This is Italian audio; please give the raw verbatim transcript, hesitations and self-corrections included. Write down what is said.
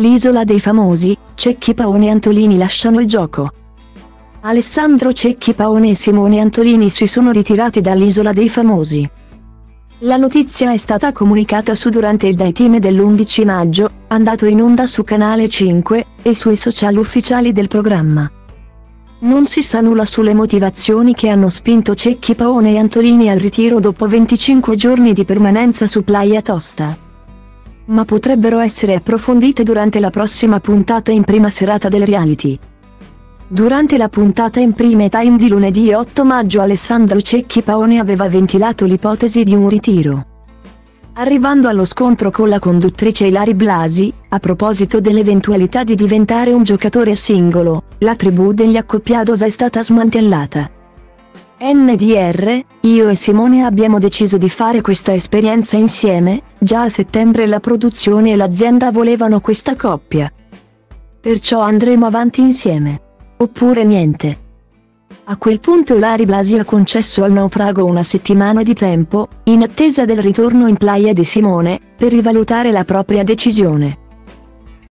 L'isola dei famosi, Cecchi Paone e Antolini lasciano il gioco. Alessandro Cecchi Paone e Simone Antolini si sono ritirati dall'Isola dei Famosi. La notizia è stata comunicata su durante il daytime dell'undici maggio, andato in onda su Canale cinque, e sui social ufficiali del programma. Non si sa nulla sulle motivazioni che hanno spinto Cecchi Paone e Antolini al ritiro dopo venticinque giorni di permanenza su Playa Tosta. Ma potrebbero essere approfondite durante la prossima puntata in prima serata del reality. Durante la puntata in prime time di lunedì otto maggio Alessandro Cecchi Paone aveva ventilato l'ipotesi di un ritiro. Arrivando allo scontro con la conduttrice Ilari Blasi, a proposito dell'eventualità di diventare un giocatore singolo, la tribù degli accoppiados è stata smantellata. N D R, io e Simone abbiamo deciso di fare questa esperienza insieme, già a settembre la produzione e l'azienda volevano questa coppia. Perciò andremo avanti insieme. Oppure niente. A quel punto Ilari Blasi ha concesso al naufrago una settimana di tempo, in attesa del ritorno in playa di Simone, per rivalutare la propria decisione.